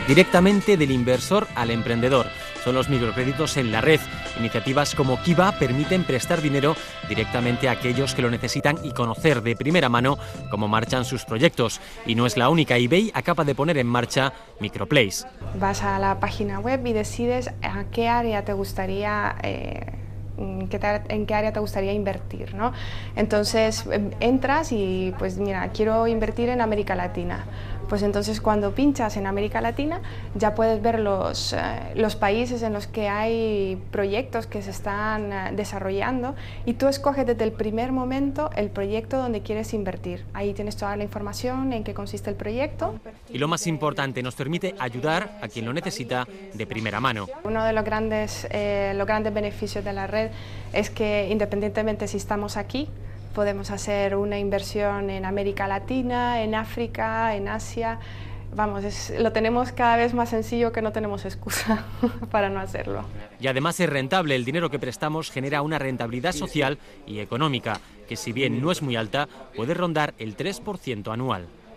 directamente del inversor al emprendedor. Son los microcréditos en la red. Iniciativas como Kiva permiten prestar dinero directamente a aquellos que lo necesitan y conocer de primera mano cómo marchan sus proyectos. Y no es la única. eBay acaba de poner en marcha Microplace. Vas a la página web y decides a qué área te gustaría en qué área te gustaría invertir, ¿no? Entonces entras y pues mira, quiero invertir en América Latina. Pues entonces cuando pinchas en América Latina ya puedes ver los países en los que hay proyectos que se están desarrollando y tú escoges desde el primer momento el proyecto donde quieres invertir. Ahí tienes toda la información en qué consiste el proyecto. Y lo más importante, nos permite ayudar a quien lo necesita de primera mano. Uno de los grandes beneficios de la red es que independientemente si estamos aquí, podemos hacer una inversión en América Latina, en África, en Asia. Vamos, lo tenemos cada vez más sencillo, que no tenemos excusa para no hacerlo. Y además es rentable. El dinero que prestamos genera una rentabilidad social y económica, que si bien no es muy alta, puede rondar el 3% anual.